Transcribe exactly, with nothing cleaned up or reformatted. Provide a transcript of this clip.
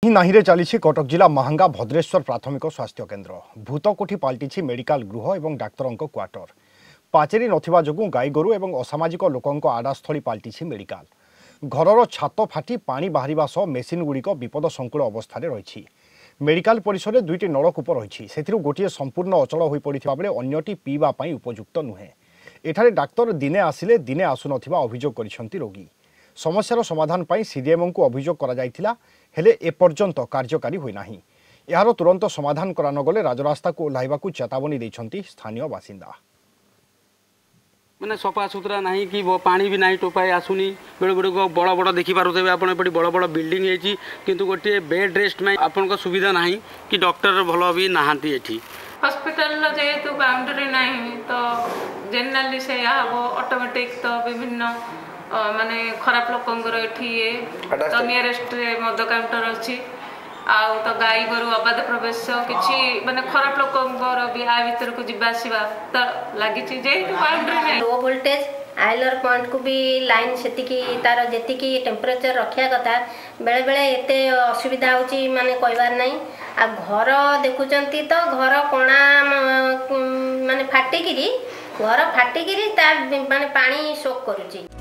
पानी नाहीरे चली कटक जिला महांगा भद्रेश्वर प्राथमिक स्वास्थ्य केन्द्र भूतकोठी पलटि मेडिकल गृह और डाक्तर क्वार्टर पाचेरी नथिबा जोगु गाई गोरु और असामाजिक लोकों आडास्थली पलटि मेडिकल घर छात फाटी पानी बाहर सह मेसीन गुड़िक विपद संकुल अवस्था रही मेडिकल परिसर में दुईटी नलकूप रही से गोटे संपूर्ण अचल हो पड़ा बेले अन्यटी पीवा उपयुक्त नुहे एठारे डाक्तर दिने आसिले दिने आसु नथिबा अभियोग करिसेंती रोगी समस्यार समाधान पर सीडीएमओ को अभियोग करा जायथिला हेले एपर्यंत कार्यकारी होई नाही यार तुरंत समाधान करा न गले राजरास्ता को ओह्लाइबाकू चेतावनी दैछंती स्थानीय बासिंदा मैंने सफा सुतरा नहीं कि वो पानी भी नहीं टोपाए आसुनी बेले बेले को बड़ बड़ देखी पारे आप बड़ बड़ बिल्डिंग है किंतु गोटे बेड रेस्ट में आपन सुविधा नहीं कि डॉक्टर भल भी नहांती एठी हॉस्पिटल जेहेतु बाउंड्री नहीं तो जनरली से ऑटोमेटिक तो विभिन्न माने खराब लोकंर एठी तो नियरेस्ट मद काउंटर अच्छी आउ तो गाई गोरु अबाध प्रवेश किसी माने खराब लोकंर भी आ भीतर को जीवा आसवा तो लगी जेहेतु बाउंड्री नहीं लो वोल्टेज आइलर पॉइंट को भी लाइन सेतिकी तार जेतिकी टेम्परेचर रखिया कथा बेले बेले एते असुविधा होची माने कहबार नहीं आ घर देखुचंती तो घर कोणा माने फाटिकिरी घर फाटिकिरी ता माने पानी शोक करूची।